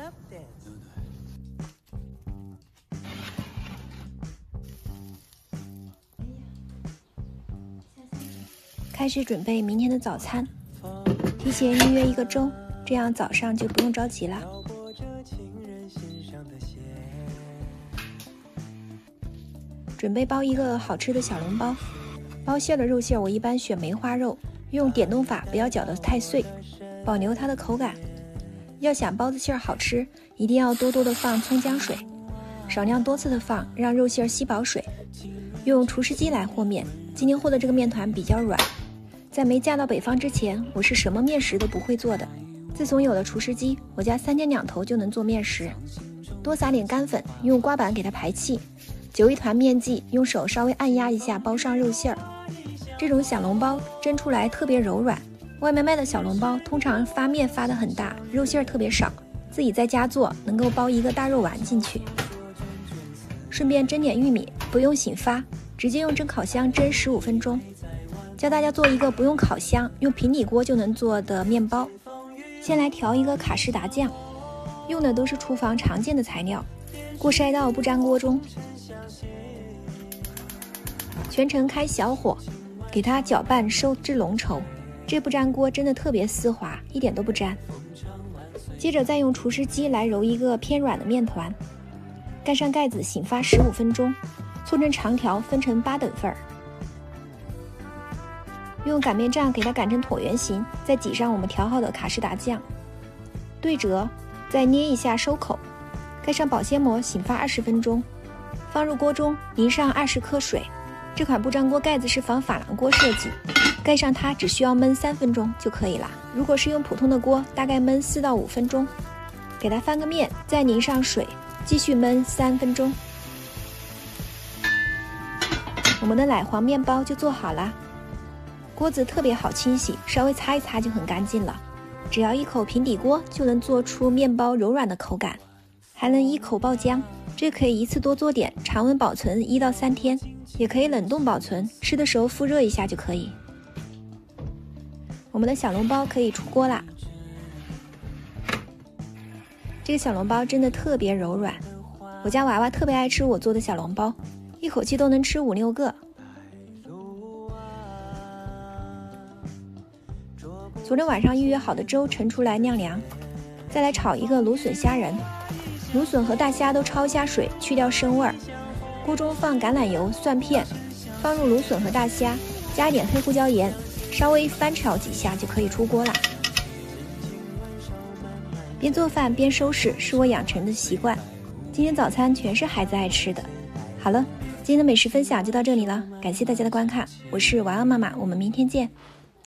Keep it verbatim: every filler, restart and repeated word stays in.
开始准备明天的早餐，提前预约一个周，这样早上就不用着急了。准备包一个好吃的小笼包，包馅的肉馅我一般选梅花肉，用点动法，不要搅得太碎，保留它的口感。要想包子馅好吃，一定要多多的放葱姜水，少量多次的放，让肉馅吸饱水。用厨师机来和面，今天和的这个面团比较软。在没嫁到北方之前，我是什么面食都不会做的。自从有了厨师机，我家三天两头就能做面食。多撒点干粉，用刮板给它排气，揪一团面剂，用手稍微按压一下，包上肉馅儿。这种小笼包蒸出来特别柔软。外面卖的小笼包通常发面发得很大，肉馅儿特别少，自己在家做能够包一个大肉丸进去。顺便蒸点玉米，不用醒发，直接用蒸烤箱蒸十五分钟。教大家做一个不用烤箱，用平底锅就能做的面包。先来调一个卡士达酱，用的都是厨房常见的材料。锅筛到不粘锅中，全程开小火，给它搅拌收至浓稠。这不粘锅真的特别丝滑，一点都不粘。接着再用厨师机来揉一个偏软的面团，盖上盖子醒发十五分钟，搓成长条分成八等份儿。用擀面杖给它擀成椭圆形，再挤上我们调好的卡士达酱，对折，再捏一下收口，盖上保鲜膜醒发二十分钟，放入锅中淋上二十克水。这款不粘锅盖子是仿珐琅锅设计，盖上它只需要焖三分钟就可以了。如果是用普通的锅，大概焖四到五分钟。给它翻个面，再淋上水，继续焖三分钟。我们的奶黄面包就做好啦。锅子特别好清洗，稍微擦一擦就很干净了。只要一口平底锅就能做出面包柔软的口感，还能一口爆浆。这可以一次多做点，常温保存一到三天，也可以冷冻保存，吃的时候复热一下就可以。我们的小笼包可以出锅啦。这个小笼包真的特别柔软，我家娃娃特别爱吃我做的小笼包，一口气都能吃五六个。昨天晚上预约好的粥盛出来晾凉，再来炒一个芦笋虾仁。芦笋和大虾都焯一下水，去掉生味儿。锅中放橄榄油、蒜片，放入芦笋和大虾，加一点黑胡椒盐，稍微翻炒几下就可以出锅啦。边做饭边收拾是我养成的习惯。今天早餐全是孩子爱吃的。好了，今天的美食分享就到这里了，感谢大家的观看，我是娃娃妈妈，我们明天见。